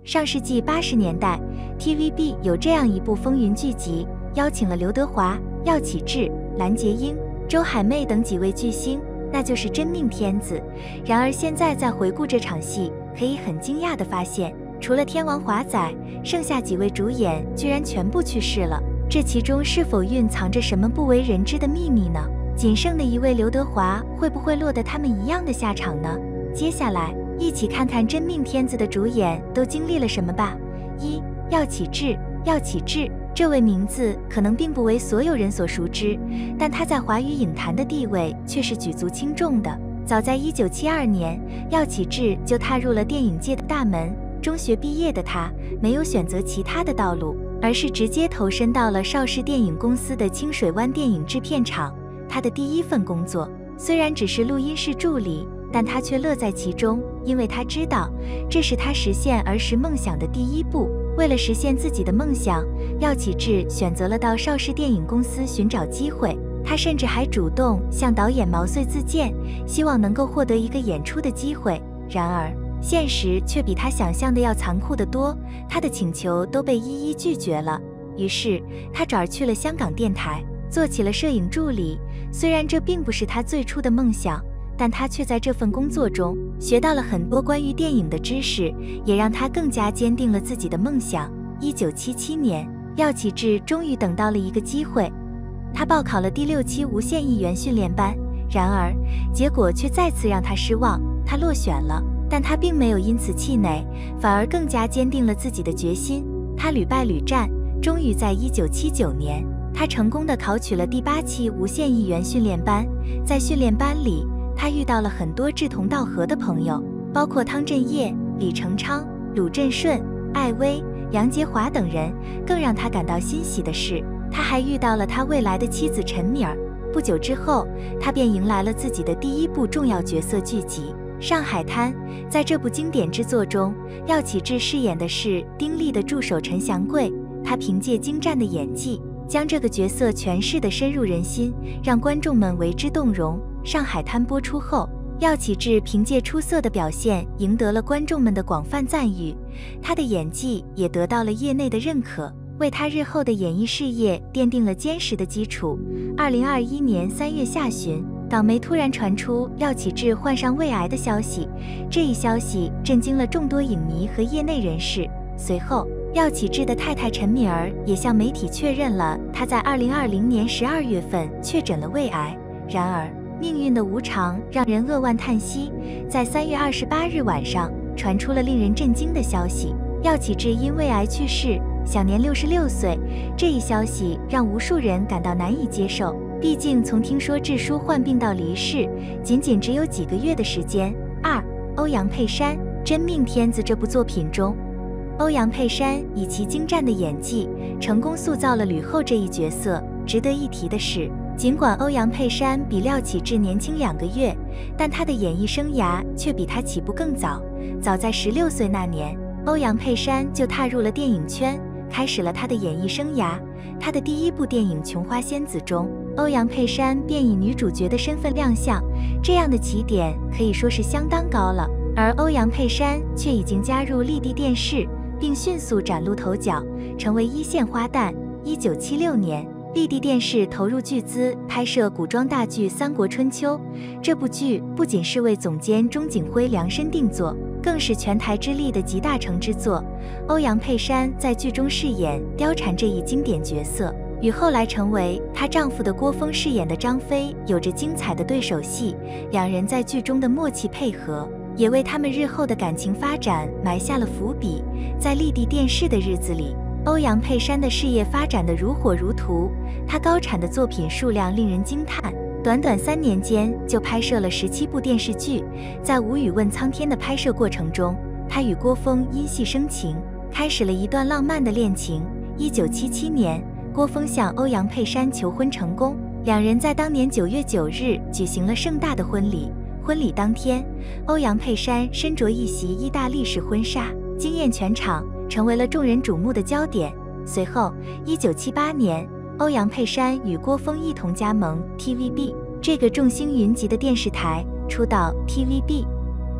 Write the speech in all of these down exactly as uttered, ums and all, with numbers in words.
上世纪八十年代 ，T V B 有这样一部风云剧集，邀请了刘德华、廖启智、蓝洁瑛、周海媚等几位巨星，那就是《真命天子》。然而现在再回顾这场戏，可以很惊讶地发现，除了天王华仔，剩下几位主演居然全部去世了。这其中是否蕴藏着什么不为人知的秘密呢？仅剩的一位刘德华会不会落得他们一样的下场呢？接下来一起看看《真命天子》的主演都经历了什么吧。一、廖启智。廖启智这位名字可能并不为所有人所熟知，但他在华语影坛的地位却是举足轻重的。早在一九七二年，廖启智就踏入了电影界的大门。中学毕业的他没有选择其他的道路，而是直接投身到了邵氏电影公司的清水湾电影制片厂。他的第一份工作虽然只是录音室助理，但他却乐在其中，因为他知道这是他实现儿时梦想的第一步。为了实现自己的梦想，廖启智选择了到邵氏电影公司寻找机会。他甚至还主动向导演毛遂自荐，希望能够获得一个演出的机会。然而现实却比他想象的要残酷得多，他的请求都被一一拒绝了。于是他转而去了香港电台，做起了摄影助理。虽然这并不是他最初的梦想，但他却在这份工作中学到了很多关于电影的知识，也让他更加坚定了自己的梦想。一九七七年，廖启智终于等到了一个机会，他报考了第六期无线艺员训练班。然而结果却再次让他失望，他落选了。但他并没有因此气馁，反而更加坚定了自己的决心。他屡败屡战，终于在一九七九年，他成功的考取了第八期无线艺员训练班。在训练班里，他遇到了很多志同道合的朋友，包括汤镇业、李成昌、鲁振顺、艾薇、杨洁华等人。更让他感到欣喜的是，他还遇到了他未来的妻子陈敏儿。不久之后，他便迎来了自己的第一部重要角色剧集《上海滩》。在这部经典之作中，廖启智饰演的是丁力的助手陈祥贵。他凭借精湛的演技，将这个角色诠释得深入人心，让观众们为之动容。《上海滩》播出后，廖启智凭借出色的表现赢得了观众们的广泛赞誉，他的演技也得到了业内的认可，为他日后的演艺事业奠定了坚实的基础。二零二一年三月下旬，港媒突然传出廖启智患上胃癌的消息，这一消息震惊了众多影迷和业内人士。随后，廖启智的太太陈敏儿也向媒体确认了他在二零二零年十二月份确诊了胃癌。然而，命运的无常让人扼腕叹息。在三月二十八日晚上，传出了令人震惊的消息：廖启智因胃癌去世，享年六十六岁。这一消息让无数人感到难以接受，毕竟从听说智叔患病到离世，仅仅只有几个月的时间。二、欧阳佩珊，《真命天子》这部作品中，欧阳佩珊以其精湛的演技，成功塑造了吕后这一角色。值得一提的是，尽管欧阳佩珊比廖启智年轻两个月，但她的演艺生涯却比他起步更早。早在十六岁那年，欧阳佩珊就踏入了电影圈，开始了她的演艺生涯。她的第一部电影《琼花仙子》中，欧阳佩珊便以女主角的身份亮相，这样的起点可以说是相当高了。而欧阳佩珊却已经加入丽的电视，并迅速崭露头角，成为一线花旦。一九七六年，丽的电视投入巨资拍摄古装大剧《三国春秋》，这部剧不仅是为总监钟景辉量身定做，更是全台之力的集大成之作。欧阳佩珊在剧中饰演貂蝉这一经典角色，与后来成为她丈夫的郭峰饰演的张飞有着精彩的对手戏，两人在剧中的默契配合，也为他们日后的感情发展埋下了伏笔。在丽的电视的日子里，欧阳佩珊的事业发展得如火如荼，她高产的作品数量令人惊叹，短短三年间就拍摄了十七部电视剧。在《无语问苍天》的拍摄过程中，她与郭峰因戏生情，开始了一段浪漫的恋情。一九七七年，郭峰向欧阳佩珊求婚成功，两人在当年九月九日举行了盛大的婚礼。婚礼当天，欧阳佩珊身着一袭意大利式婚纱，惊艳全场，成为了众人瞩目的焦点。随后，一九七八年，欧阳佩珊与郭峰一同加盟 T V B 这个众星云集的电视台，出道 T V B。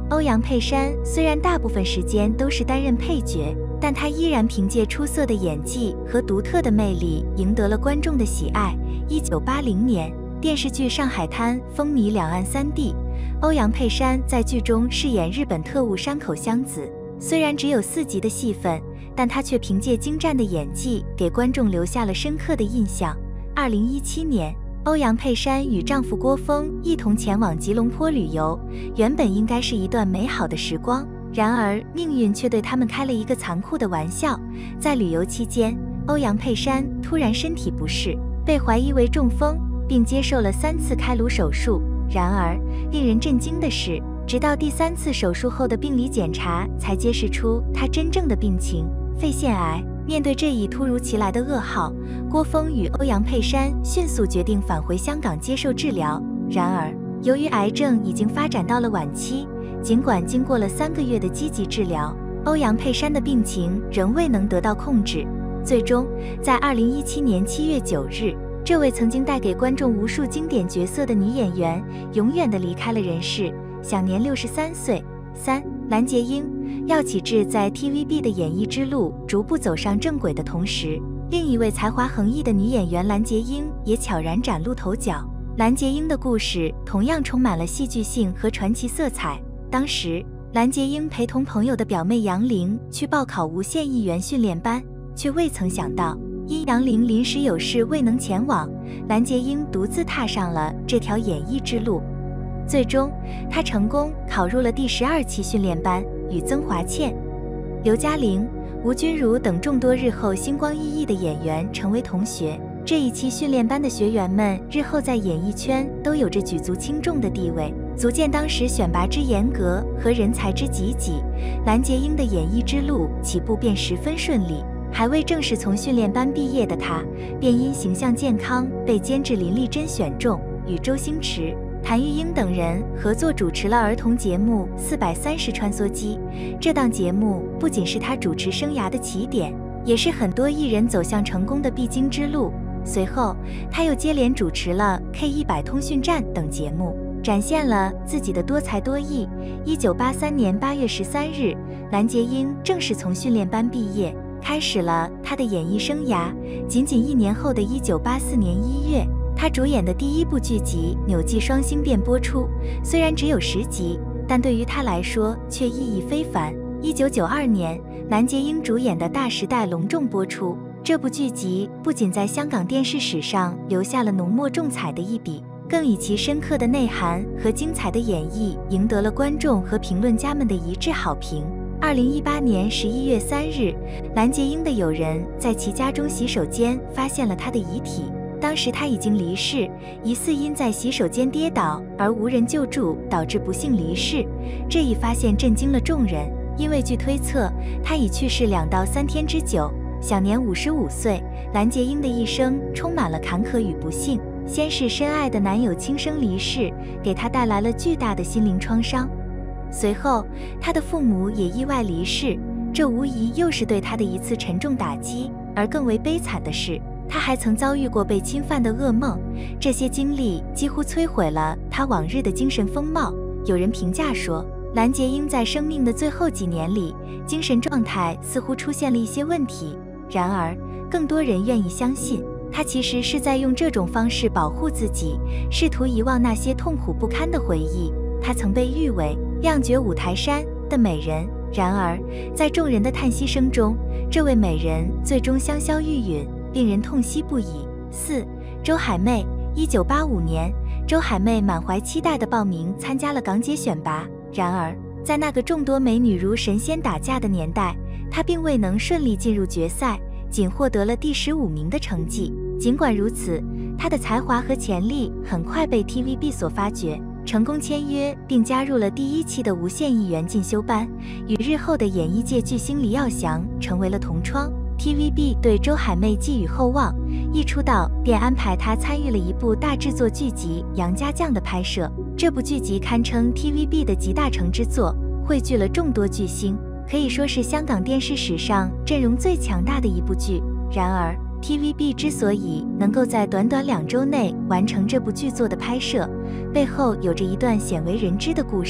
欧阳佩珊虽然大部分时间都是担任配角，但她依然凭借出色的演技和独特的魅力赢得了观众的喜爱。一九八零年，电视剧《上海滩》风靡两岸三地，欧阳佩珊在剧中饰演日本特务山口香子。虽然只有四集的戏份，但她却凭借精湛的演技给观众留下了深刻的印象。二零一七年，欧阳佩珊与丈夫郭峰一同前往吉隆坡旅游，原本应该是一段美好的时光，然而命运却对他们开了一个残酷的玩笑。在旅游期间，欧阳佩珊突然身体不适，被怀疑为中风，并接受了三次开颅手术。然而，令人震惊的是，直到第三次手术后的病理检查才揭示出她真正的病情——肺腺癌。面对这一突如其来的噩耗，郭峰与欧阳佩珊迅速决定返回香港接受治疗。然而，由于癌症已经发展到了晚期，尽管经过了三个月的积极治疗，欧阳佩珊的病情仍未能得到控制。最终，在二零一七年七月九日，这位曾经带给观众无数经典角色的女演员，永远地离开了人世，享年六十三岁。三、蓝洁瑛、廖启智在 T V B 的演艺之路逐步走上正轨的同时，另一位才华横溢的女演员蓝洁瑛也悄然崭露头角。蓝洁瑛的故事同样充满了戏剧性和传奇色彩。当时，蓝洁瑛陪同朋友的表妹杨玲去报考无线艺员训练班，却未曾想到，因杨玲临时有事未能前往，蓝洁瑛独自踏上了这条演艺之路。最终，她成功考入了第十二期训练班，与曾华倩、刘嘉玲、吴君如等众多日后星光熠熠的演员成为同学。这一期训练班的学员们日后在演艺圈都有着举足轻重的地位，足见当时选拔之严格和人才之济济。蓝洁瑛的演艺之路起步便十分顺利，还未正式从训练班毕业的她，便因形象健康被监制林丽珍选中，与周星驰、谭玉英等人合作主持了儿童节目《四百三十穿梭机》。这档节目不仅是他主持生涯的起点，也是很多艺人走向成功的必经之路。随后，他又接连主持了 K 一百通讯站等节目，展现了自己的多才多艺。一九八三年八月十三日，蓝洁瑛正式从训练班毕业，开始了她的演艺生涯。仅仅一年后的一九八四年一月，她主演的第一部剧集《纽记双星》便播出，虽然只有十集，但对于她来说却意义非凡。一九九二年，蓝洁瑛主演的《大时代》隆重播出，这部剧集不仅在香港电视史上留下了浓墨重彩的一笔，更以其深刻的内涵和精彩的演绎赢得了观众和评论家们的一致好评。二零一八年十一月三日，蓝洁瑛的友人在其家中洗手间发现了她的遗体。当时他已经离世，疑似因在洗手间跌倒而无人救助，导致不幸离世。这一发现震惊了众人，因为据推测，他已去世两到三天之久，享年五十五岁。蓝洁瑛的一生充满了坎坷与不幸，先是深爱的男友轻生离世，给她带来了巨大的心灵创伤。随后，她的父母也意外离世，这无疑又是对她的一次沉重打击。而更为悲惨的是，他还曾遭遇过被侵犯的噩梦，这些经历几乎摧毁了他往日的精神风貌。有人评价说，蓝洁瑛在生命的最后几年里，精神状态似乎出现了一些问题。然而，更多人愿意相信，她其实是在用这种方式保护自己，试图遗忘那些痛苦不堪的回忆。她曾被誉为亮绝五台山的美人，然而，在众人的叹息声中，这位美人最终香消玉殒，令人痛惜不已。四、周海媚。一九八五年，周海媚满怀期待地报名参加了港姐选拔。然而，在那个众多美女如神仙打架的年代，她并未能顺利进入决赛，仅获得了第十五名的成绩。尽管如此，她的才华和潜力很快被 T V B 所发掘，成功签约并加入了第一期的无线艺员进修班，与日后的演艺界巨星黎耀祥成为了同窗。T V B 对周海媚寄予厚望，一出道便安排她参与了一部大制作剧集《杨家将》的拍摄。这部剧集堪称 T V B 的集大成之作，汇聚了众多巨星，可以说是香港电视史上阵容最强大的一部剧。然而 T V B 之所以能够在短短两周内完成这部剧作的拍摄，背后有着一段鲜为人知的故事。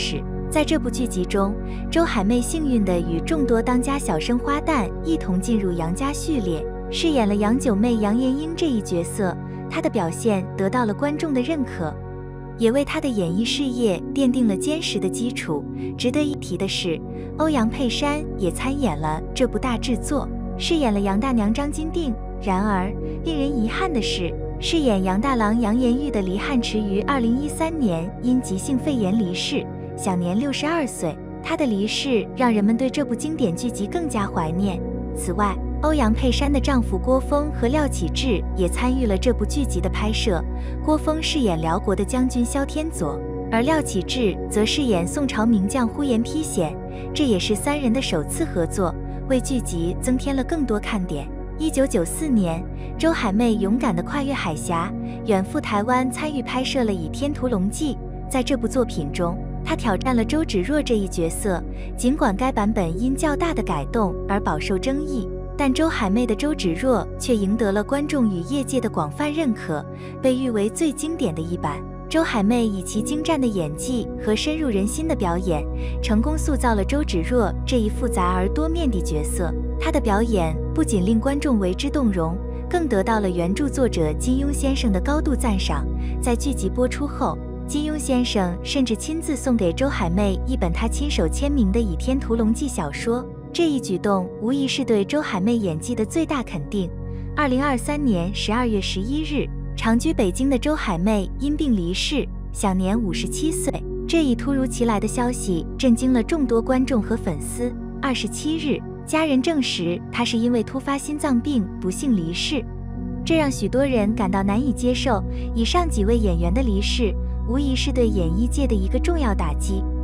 在这部剧集中，周海媚幸运地与众多当家小生花旦一同进入杨家序列，饰演了杨九妹杨延英这一角色。她的表现得到了观众的认可，也为她的演艺事业奠定了坚实的基础。值得一提的是，欧阳佩珊也参演了这部大制作，饰演了杨大娘张金定。然而，令人遗憾的是，饰演杨大郎杨延玉的黎汉池于二零一三年因急性肺炎离世，享年六十二岁。他的离世让人们对这部经典剧集更加怀念。此外，欧阳佩珊的丈夫郭峰和廖启智也参与了这部剧集的拍摄。郭峰饰演辽国的将军萧天佐，而廖启智则饰演宋朝名将呼延丕显。这也是三人的首次合作，为剧集增添了更多看点。一九九四年，周海媚勇敢地跨越海峡，远赴台湾参与拍摄了《倚天屠龙记》。在这部作品中，她挑战了周芷若这一角色。尽管该版本因较大的改动而饱受争议，但周海媚的周芷若却赢得了观众与业界的广泛认可，被誉为最经典的一版。周海媚以其精湛的演技和深入人心的表演，成功塑造了周芷若这一复杂而多面的角色。她的表演不仅令观众为之动容，更得到了原著作者金庸先生的高度赞赏。在剧集播出后，金庸先生甚至亲自送给周海媚一本他亲手签名的《倚天屠龙记》小说。这一举动无疑是对周海媚演技的最大肯定。二零二三年十二月十一日，长居北京的周海媚因病离世，享年五十七岁。这一突如其来的消息震惊了众多观众和粉丝。二十七日，家人证实她是因为突发心脏病不幸离世，这让许多人感到难以接受。以上几位演员的离世，无疑是对演艺界的一个重要打击。